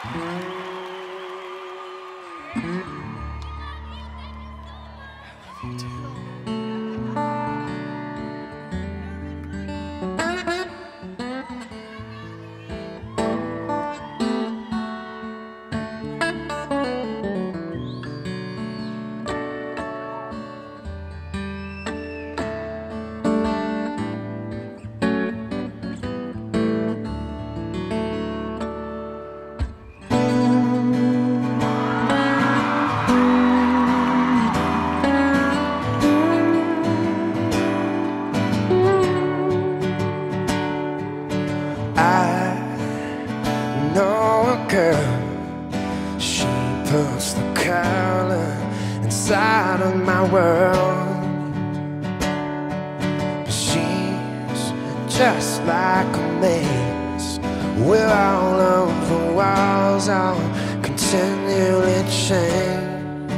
You too. Girl, she puts the color inside of my world. She's just like a maze where all of the walls are continually changed.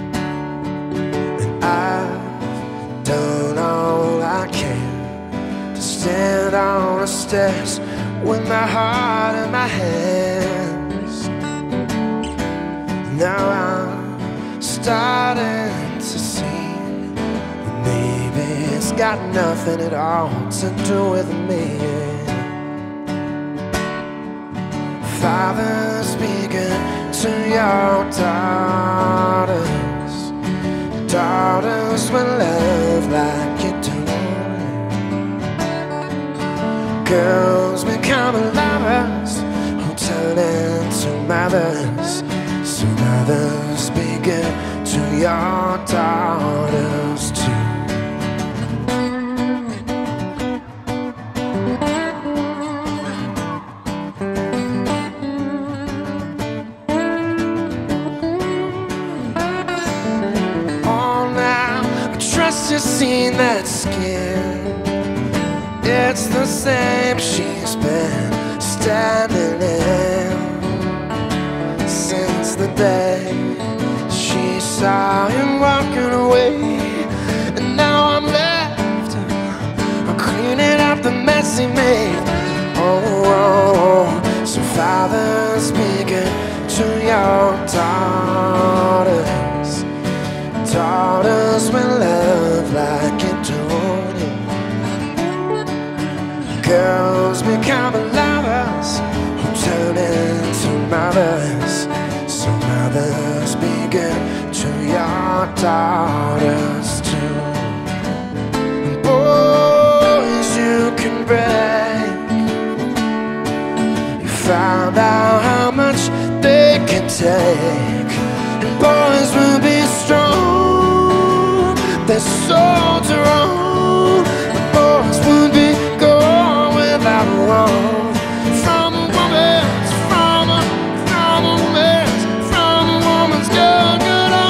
And I've done all I can to stand on the steps with my heart in my hands. Now I'm starting to see that maybe it's got nothing at all to do with me. Father, speaking to your daughters, daughters will love like you do. Girls becoming lovers who turn into mothers. So mothers, be good to your daughters too. Oh, now I trust you've seen that skin. It's the same she's been standing in since the day she saw him walking away. And now I'm left, I'm cleaning up the mess he made. Oh, so Father, speaking to your daughters, daughters will love like you do. Girls becoming lovers who turn into mothers. So mothers, be good to your daughters too. And boys you can break, you found out how much they can take. And boys will be strong, their souls are on. The boys will be gone without wrong. From a woman's, from a man's, from a woman's good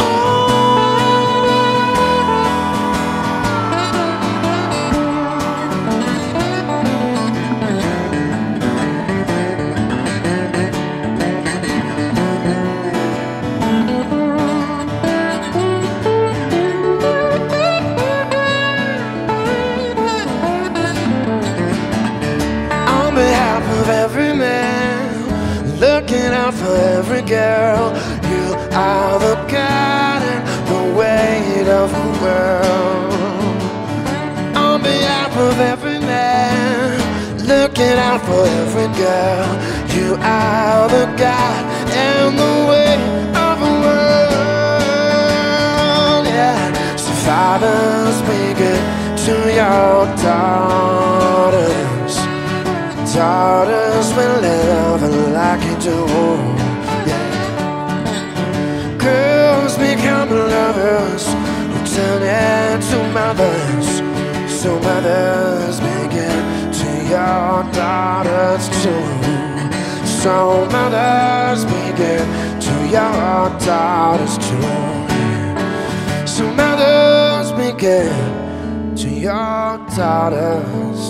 every man, looking out for every girl. You are the God and the weight of the world. On behalf of every man, looking out for every girl. You are the God and the weight of the world. Yeah. So fathers, be good to your daughters. Daughters will love like you do, yeah. Girls become lovers who turn into mothers. So mothers, begin to your daughters too. So mothers, begin to your daughters too. So mothers, begin to your daughters.